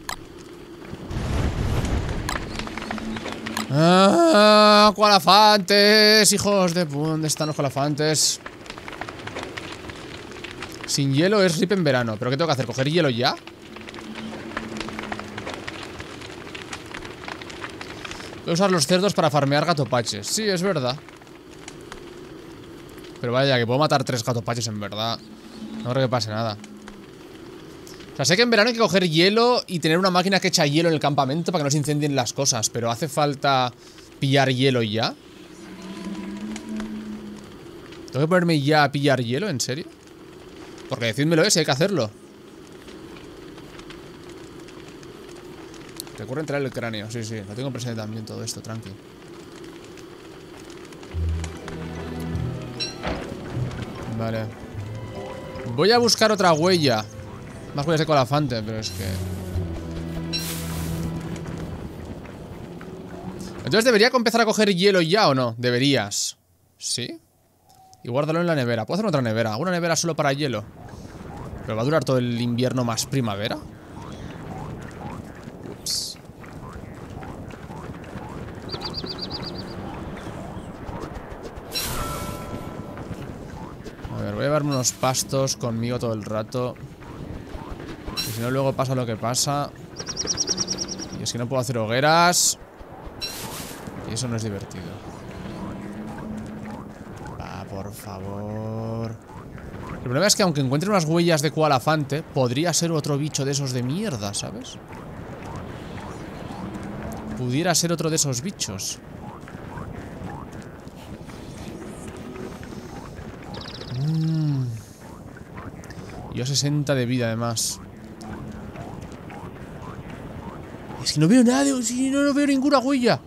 Ah, Koalafantes, hijos de... ¿Dónde están los Koalafantes? Sin hielo es rip en verano. ¿Pero qué tengo que hacer? ¿Coger hielo ya? Voy a usar los cerdos para farmear gatopaches. Sí, es verdad. Pero vaya, que puedo matar tres gatopaches en verdad. No creo que pase nada. O sea, sé que en verano hay que coger hielo y tener una máquina que echa hielo en el campamento para que no se incendien las cosas. Pero ¿hace falta pillar hielo ya? ¿Tengo que ponerme ya a pillar hielo? ¿En serio? Porque decídmelo, ¿eh? Si hay que hacerlo. Recuerdo entrar el cráneo, sí, sí, lo tengo presente también todo esto, tranqui. Vale. Voy a buscar otra huella. Más huellas de Koalafante, pero es que... Entonces, ¿debería empezar a coger hielo ya o no? Deberías. ¿Sí? Y guárdalo en la nevera. ¿Puedo hacer otra nevera? ¿Una nevera solo para hielo? ¿Pero va a durar todo el invierno más primavera? Ups. A ver, voy a llevarme unos pastos conmigo todo el rato. Y si no, luego pasa lo que pasa. Y es que no puedo hacer hogueras. Y eso no es divertido. Va, por favor. El problema es que aunque encuentre unas huellas de Koalafante, podría ser otro bicho de esos de mierda, ¿sabes? Pudiera ser otro de esos bichos. Mm. Yo sesenta de vida, además. Es que no veo nada, de... si no, no veo ninguna huella.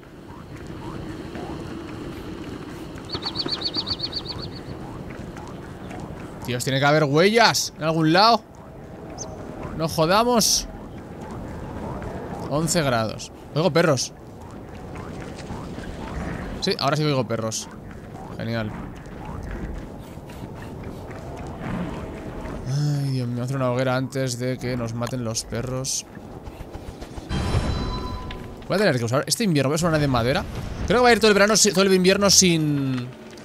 Dios, tiene que haber huellas en algún lado. No jodamos. once grados. Oigo perros. Sí, ahora sí oigo perros. Genial. Ay, Dios mío, voy a hacer una hoguera antes de que nos maten los perros. Voy a tener que usar este invierno. Voy a usar una de madera. Creo que va a ir todo el verano, todo el invierno sin...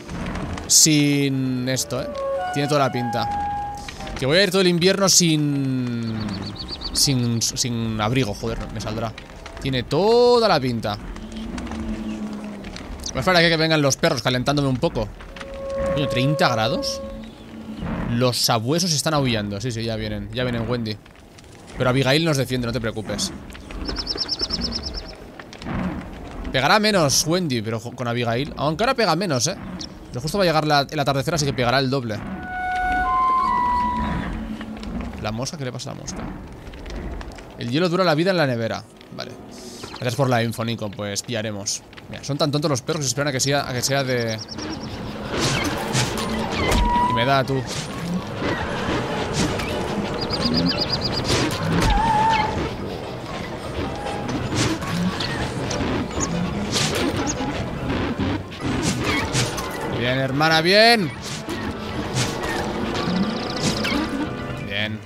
Sin esto, eh. Tiene toda la pinta. Que voy a ir todo el invierno sin... Sin, sin abrigo, joder, me saldrá. Tiene toda la pinta. Voy a esperar a que vengan los perros calentándome un poco. Coño, ¿treinta grados? Los sabuesos están aullando. Sí, sí, ya vienen, ya vienen, Wendy. Pero Abigail nos defiende, no te preocupes. Pegará menos Wendy, pero con Abigail. Aunque ahora pega menos, eh. Pero justo va a llegar la, el atardecer, así que pegará el doble. ¿La mosca? ¿Qué le pasa a la mosca? El hielo dura la vida en la nevera. Vale. Gracias por la info, Nico. Pues pillaremos. Mira, son tan tontos los perros que se esperan a que sea, a que sea de... Y me da, tú. Bien, hermana, bien. Bien.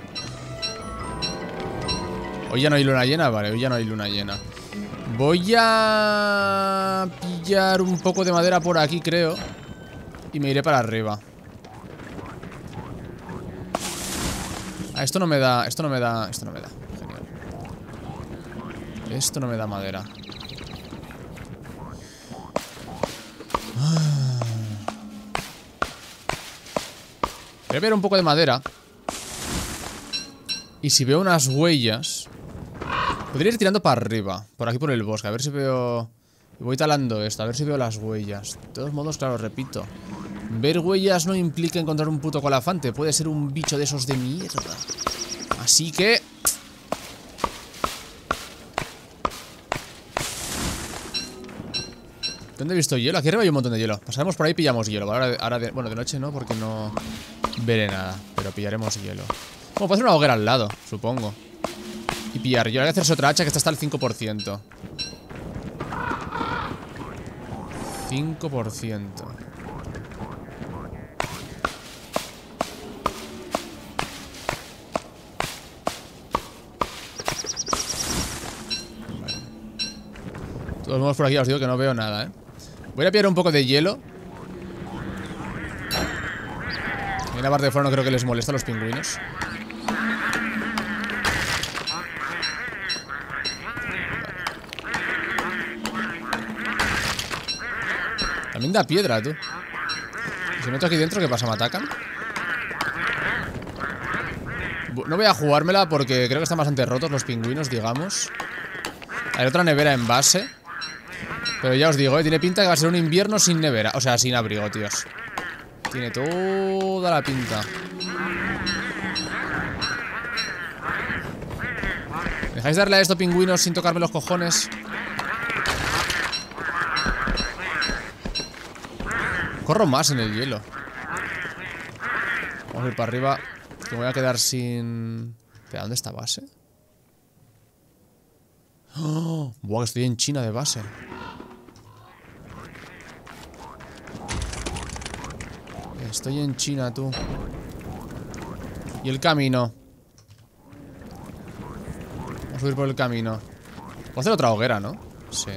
Hoy ya no hay luna llena, vale, hoy ya no hay luna llena. Voy a pillar un poco de madera por aquí, creo. Y me iré para arriba. Ah, esto no me da, esto no me da, esto no me da. Genial. Esto no me da madera. Voy a ver un poco de madera. Y si veo unas huellas, podría ir tirando para arriba, por aquí por el bosque, a ver si veo... Voy talando esto, a ver si veo las huellas. De todos modos, claro, repito, ver huellas no implica encontrar un puto colafante. Puede ser un bicho de esos de mierda. Así que... ¿Dónde he visto hielo? Aquí arriba hay un montón de hielo. Pasaremos por ahí y pillamos hielo. Ahora, ahora de, bueno, de noche no, porque no veré nada. Pero pillaremos hielo. Bueno, puedo hacer una hoguera al lado, supongo. Y pillar hielo. Hay que hacerse otra hacha que está hasta el cinco por ciento. cinco por ciento. Vale. De todos modos, por aquí ya os digo que no veo nada, ¿eh? Voy a pillar un poco de hielo. En la parte de fuera no creo que les moleste a los pingüinos. También da piedra, tú. Si meto aquí dentro, ¿qué pasa? ¿Me atacan? No voy a jugármela porque creo que están bastante rotos los pingüinos, digamos. Hay otra nevera en base. Pero ya os digo, ¿eh? Tiene pinta que va a ser un invierno sin nevera. O sea, sin abrigo, tíos. Tiene toda la pinta. ¿Dejáis darle a esto, pingüinos, sin tocarme los cojones? Corro más en el hielo. Vamos a ir para arriba, que me voy a quedar sin... ¿De dónde está base? ¡Oh! Buah, que estoy en China de base. Estoy en China, tú. Y el camino. Vamos a subir por el camino. Puedo hacer otra hoguera, ¿no? Sí.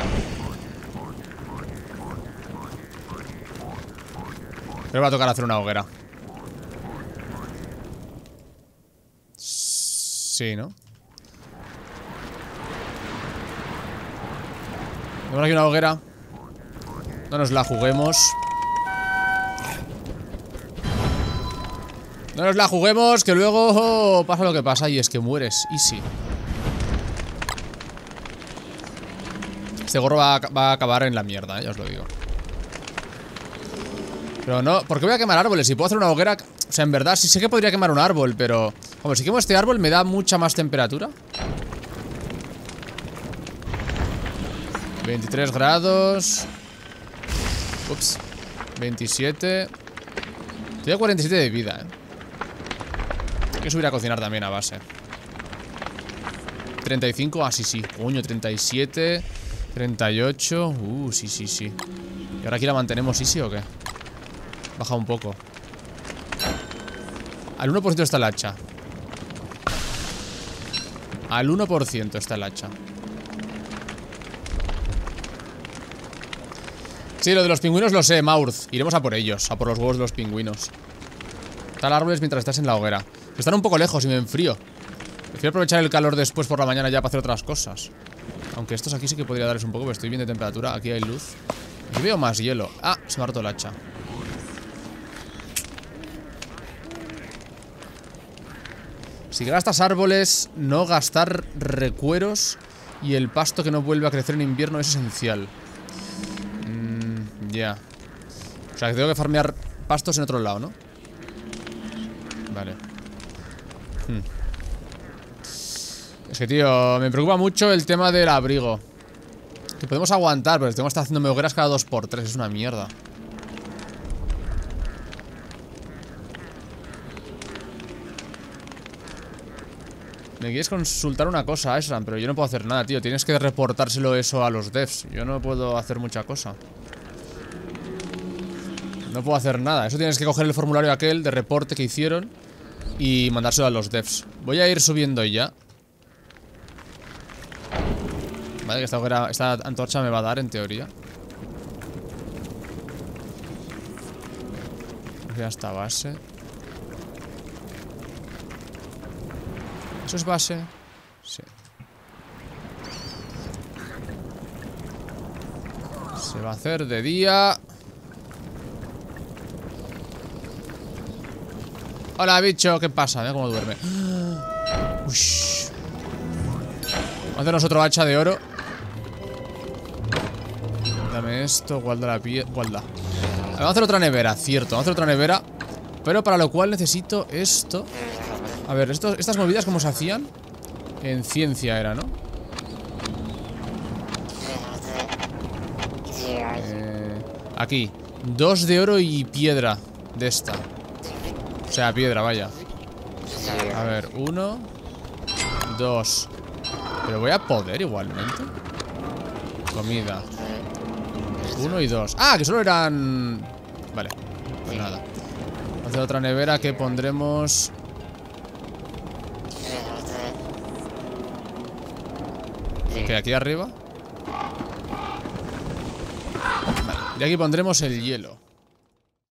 Pero va a tocar hacer una hoguera. Sí, ¿no? Tenemos aquí una hoguera. No nos la juguemos. No nos la juguemos, que luego pasa lo que pasa y es que mueres. Easy. Este gorro va a, va a acabar en la mierda, ¿eh? Ya os lo digo. Pero no, ¿por qué voy a quemar árboles? Si puedo hacer una hoguera... O sea, en verdad, sí sé que podría quemar un árbol, pero... Como si quemo este árbol, me da mucha más temperatura. veintitrés grados. Ups. veintisiete. Estoy a cuarenta y siete de vida, eh. Hay que subir a cocinar también a base. treinta y cinco, ah, sí, sí. Coño, treinta y siete. treinta y ocho. Uh, sí, sí, sí. ¿Y ahora aquí la mantenemos easy o qué? Baja un poco. Al uno por ciento está el hacha. Al uno por ciento está el hacha. Sí, lo de los pingüinos lo sé, Maurz. Iremos a por ellos, a por los huevos de los pingüinos. Tal árboles mientras estás en la hoguera. Están un poco lejos y me enfrío. Prefiero aprovechar el calor después por la mañana ya para hacer otras cosas. Aunque estos aquí sí que podría darles un poco, pero estoy bien de temperatura. Aquí hay luz. Aquí veo más hielo. Ah, se me ha roto el hacha. Si gastas árboles, no gastar recueros y el pasto que no vuelve a crecer en invierno es esencial. Mm, ya. Yeah. O sea, que tengo que farmear pastos en otro lado, ¿no? Vale. Hmm. Es que, tío, me preocupa mucho el tema del abrigo. Que podemos aguantar, pero tengo que estar haciéndome hogueras cada dos por tres. Es una mierda. Me quieres consultar una cosa, Esran, pero yo no puedo hacer nada, tío. Tienes que reportárselo eso a los devs. Yo no puedo hacer mucha cosa. No puedo hacer nada. Eso tienes que coger el formulario aquel de reporte que hicieron y mandárselo a los devs. Voy a ir subiendo ya. Vale, que esta, hoguera, esta antorcha me va a dar en teoría. Voy a esta base. ¿Eso es base? Sí. Se va a hacer de día. Hola, bicho, ¿qué pasa? Mira cómo duerme. Ush. Vamos a hacernos otro hacha de oro. Dame esto, guarda la piedra. Guarda. Vamos a hacer otra nevera, cierto. Vamos a hacer otra nevera. Pero para lo cual necesito esto. A ver, esto, estas movidas, ¿cómo se hacían? En ciencia era, ¿no? Eh, aquí. Dos de oro y piedra de esta. O sea, piedra, vaya. A ver, uno. Dos. Pero voy a poder igualmente. Comida. Uno y dos. Ah, que solo eran... Vale, pues nada. Vamos a hacer otra nevera que pondremos... Ok, aquí arriba. Vale, y aquí pondremos el hielo.